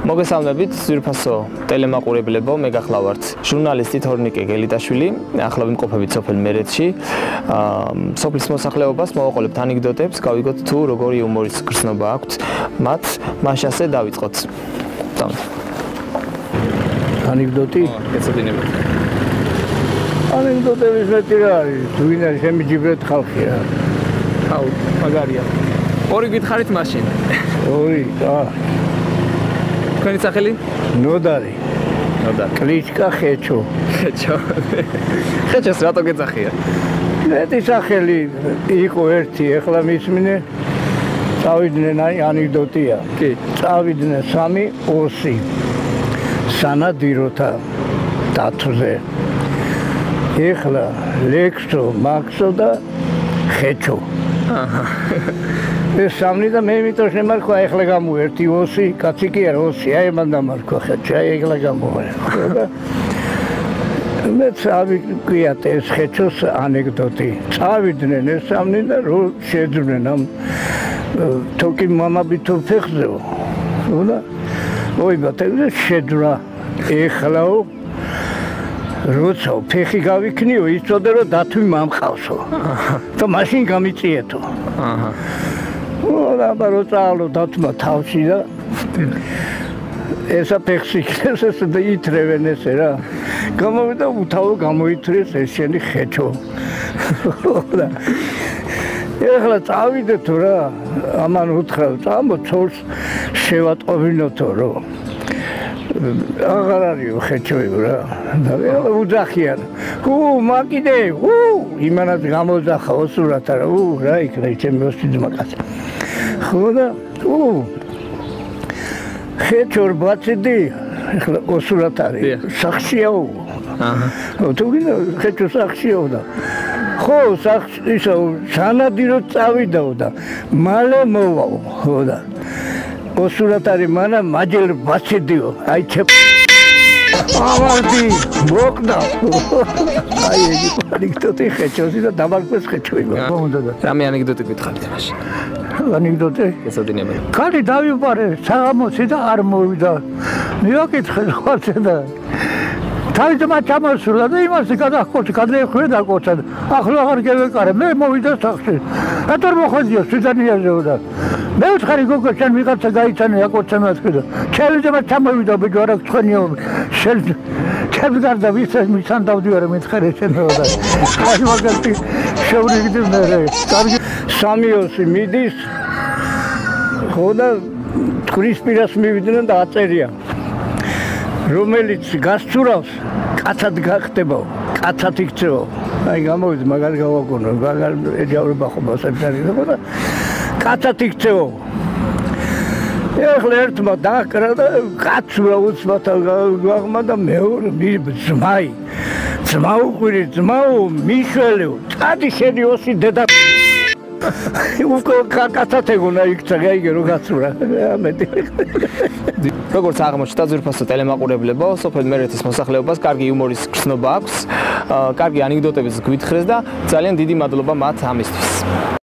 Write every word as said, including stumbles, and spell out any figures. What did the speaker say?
მოგესალმებით ძვირფასო ტელემაყურებლებო, მე გახლავართ ჟურნალისტი თორნიკე გელიტაშვილი, ახლა ვიმყოფებით სოფელ მერეთში. სოფლის მოსახლეობას მოვაყოლებთ ანეკდოტებს, გავიგოთ თუ როგორი იუმორის გრძნობა აქვთ მათ, მაშ ასე დავიწყოთ. ანეკდოტი? ეცოდინებთ. ანეკდოტების მეტი რა არის, თუ ვინ არის შემიჯიბრეთ ხალხია. აუ, მაგარია. ორი გითხარით მაშინ. ორი, აა. თქვენი სახელი? ნოდარი. ნოდარი. კლიჩკა ხეჩო. ხეჩო. ხეჩოს რატო გეძახია? მეტი სახელი იყო ერთი, ეხლა მისმინე. წავიდნენ, აი ანეკდოტია. კი. წავიდნენ სამი ოსი. სანადიროთა დათვზე. ეხლა ლექსო, მაქსო და ხეჩო. აჰა. ეს სამნი და მე იმიტომ შემარქვა, ეხლა გამოერთი ოსი, კაცი კი არა ოსი, აი მან დამარქვა ხეჩო, აი ეხლა გამოერთი. მე წავიყვიათ ეს ხეჩოს ანეკდოტი. წავიდნენ ეს სამნი და რო შეძვნენ ამ თოკი მამაბითო ფეხზეო. უნდა ოიბათ ეს შეძვრა ეხლაო როცა ფეხი გავიქნიო, იცოდე რომ დათვი მომყავსო. და მაშინ გამიწიეთო. აჰა. და ბარო წავალო დათმა თავში და ესა ფეხში ეს და ითრევენ ესე რა. გამოვიდა უთავო გამოითრეს ეს შენი ხეჩო. და ეხლა წავიდეთო რა, ამან უთხრა, წამო ცოლს შევატყობინოთო რო. აღარ არისო ხეჩოები რა. და უძახიან. უ მაგიდე, უ იმანაც გამოძახა ოსურათა რა. უ რა იქნა ჩემი ოსიძმა კაცი. ხო და უ ხეჩორ ბაციდი, ეხლა ოსურათ არის. სახშიაო. აჰა. თუ გინდა ხეჩო სახშიაო და ხო, სახში ისო სანადირო წავიდაო და მალე მოვაო. ხო და ოსურათ არის მანა მაჯელ ბაციდიო. აი ჩემ ავარდი მოკდა. აი ეს ანეკდოტი ხეჩოსი და დამარქვეს ხეჩოება. მომდა და რამე ანეკდოტი გითხარით მაშინ? ანეკდოტი? ეცოდინებთ. კალი დავიპარე, საღამოსი და არ მოვიდა. მივაკითხე ხალხზე და თავიდანვე ჩამოსულა და იმას გადახკოჩი, გადაეხვე და კოცა. ახლა აღარ გევეკარე, მე მოვიდა სახში. რატომ მოხდიო სვიდანიაზეო და მე ვთხარი გოგო შენ ვიღაცა გაიცანე აკოცა მეთქიდა. ჩემზე ჩამოვიდა ბიჭო რა ცხენიო. შენ ჩემ გარდა ვისაც მისანდავდიო რა მეთქარე შენო და. აი მაგალითი შევრიგდი მე რა. კარგი სამი ოსი მიდის. ხო და თქვრის პირას მივიდნენ და აწერია. რომელიც გასწურავს, კაცად გახდებაო, კაცად იქცევო. აი გამოვიდა მაგალ გავაკონო, მაგალ ეჯავრება ხომ ასეთარი და კაცად იქცევო. ეხლა ერთმა დააკრა და კაცურა უცბათა გაღმა და მეორე ძმაი. ძმა უყვირი, ძმაო, მიშველეო, წადი შენი ოსი დედა უკო კაცად ეგონა იქცა, გაიგე რო გაცურა. ამეთი როგორც აღმოჩნდა ძვირფასო ტელემაყურებლებო, სოფელ მერეთის მოსახლეობას კარგი იუმორის გრძნობა აქვს, კარგი ანეკდოტების გვითხრეს და ძალიან დიდი მადლობა მათ ამისთვის.